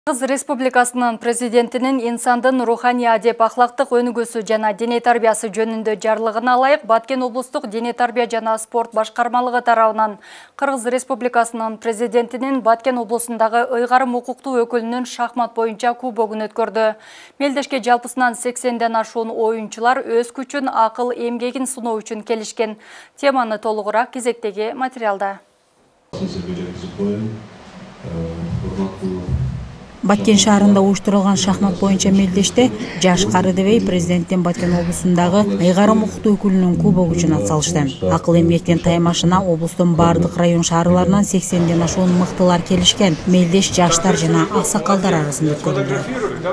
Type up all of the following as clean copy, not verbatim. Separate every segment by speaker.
Speaker 1: Кыргыз Республикасынын президентинин инсандын руханий адеп ахлактык өнүгүүсү жана дене тарбиясы жөнүндө жарлыгына ылайык Баткен облустук дене тарбия жана спорт башкармалыгы тарабынан Кыргыз Республикасынын президентинин Баткен облусундагы ыйгарым укуктуу өкүлүнүн шахмат боюнча кубогун өткөрдү. Мелдешке жалпысынан 80ден ашуун оюнчулар өз күчүн, акыл, эмгегин сыноо үчүн келишкен. Теманы толугураак кезектеги материалда.
Speaker 2: Баткен шаарында уюштурулган шахмат боюнча мелдеште жаш Кары Дебей президенттин Баткен облусундагы ыйгарым укуктуу өкүлүнүн кубогу үчүн атсалышты. Акыл эмгектен таймашына облустун бардык район шаарларынан 80ден ашуун мыктылар келишкен. Мелдеш жаштар жана аксакалдар арасында өткөрүлдү.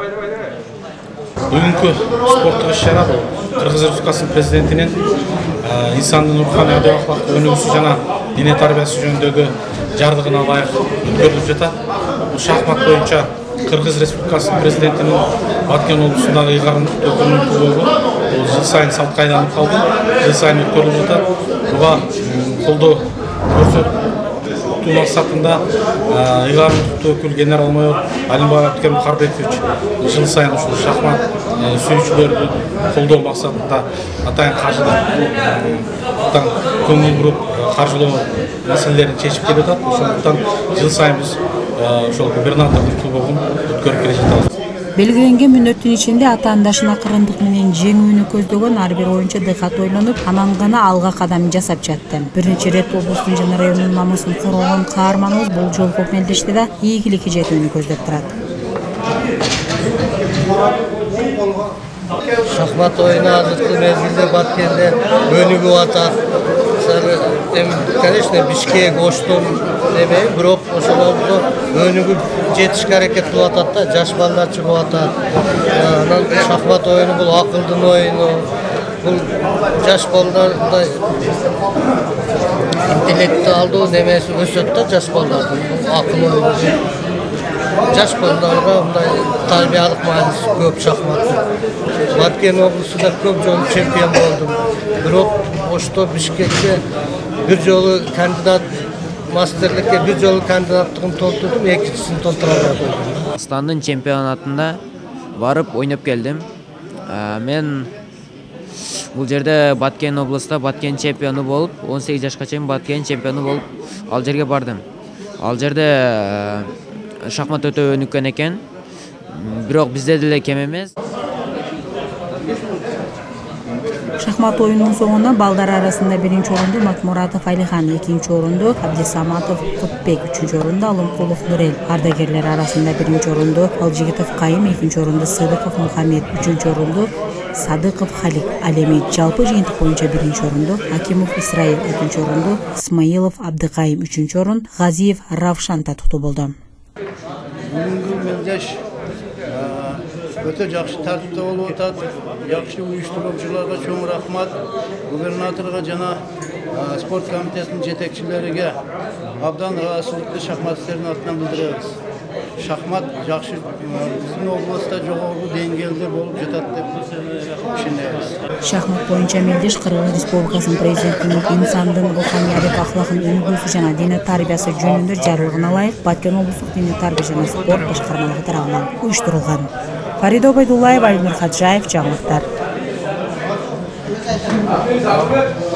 Speaker 3: Бүгүнкү спорттук иш-чара бул Кыргыз Республикасынын президентинин инсандын руханий адеп ахлактык өнүгүүсү жана дене тарбиясы жөнүндөгү жарлыгына ылайык өткөрүлүп жатат. Бул шахмат боюнча Кыргыз Республикасынын президентинин Баткен облусундагы ыйгарым укуктуу өкүлүнүн кубогу бул жыл сайын салтка айланып калды. Жыл сайын өткөрүлүп жатат. Буга колдоо көрсөтүү максатында ыйгарым укуктуу өкүл генерал-майор Алимбай Абдыкерим Карбекович жыл сайын ушул шахмат сүйүүчүлөрдү колдоо максатында атайын каржыдан көңүл буруп каржылоо маселелерин чечип келип атат. Ошондуктан жыл сайын биз ошол губернатордун кубогун өткөрүп келе жатабыз.
Speaker 2: Белгиленген мүнөттүн ичинде атаандашына кырындык менен жеңүүнү көздөгөн ар бир оюнчу дыкат ойлонуп, анан гана алга кадам жасап жатты. Бир нече ирет облустун жана райондун намысын коргогон каарманыбыз бул жолку мелдеште да ийгиликке жетүүнү көздөп турат.
Speaker 4: Шахмат оюну азыркы мезгилде Баткенде өнүгүп атат. Конечно, Бишкек, Оштун демей, бирок ошолордо өнүгүп жетишке аракет кылып атат да, жаш балдар чыгып атат. Анан шахмат оюну бул акылдын оюну, бул жаш балдарда интеллектуалдуу немеси өсөт да, жаш балдардын акыл оюну. Жаш балдарга мындай тарбиялык мааниси көп шахмат. Баткен облусунда көп жолу чемпион болдум. Бирок Ошто, Бишкекке бир жолу кандидат мастерликке бир жолу кандидаттыгын толтурдум, экинчисин толтура албадым.
Speaker 5: Кыргызстандын чемпионатында барып ойноп келдим. Мен бул жерде Баткен облустта Баткен чемпиону болуп, 18 жашка чейин Баткен чемпиону болуп ал жерге бардым. Ал жерде шахмат өтө өнүккөн экен. Бирок бизде деле кем эмес.
Speaker 2: Шахмат оюнунун соңуна балдар арасында биринчи орунду Матмуратов Алихан, экинчи орунду Абдисаматов Кутбек, үчүнчү орунду Алымкулов Нурел, ардагерлер арасында биринчи орунду Алжигитов Кайым, экинчи орунду Сыдыков Мухаммед, үчүнчү орунду Садыков Халик. Ал эми жалпы жыйынтык боюнча биринчи орунду Акимов Исраил, экинчи орунду Исмаилов Абдыкайым, үчүнчү орун Газиев Равшан татыктуу болду.
Speaker 6: Бүгүнкү мелдеш өтө жакшы тартипте болуп атат. Жакшы уюштуруучуларга чоң рахмат. Губернаторго жана спорт комитетинин жетекчилериге абдан ыраазычылыкты шахмат истеринин атынан билдиребиз. Шахмат жакшы биздин областта жогорку деңгээлде болуп жатат деп ишенебиз.
Speaker 2: Шахмат боюнча мелдеш Кыргыз Республикасынын президентинин инсандын руханий адеп ахлагын өнүгүүсү жана дене тарбиясы жөнүндө жарлыгына ылайык Баткен облустук дене тарбия жана спорт башкармалыгы тарабынан уюштурулган. Фарида Обайдуллаева, Альмир Хаджаев, жаңылыктар.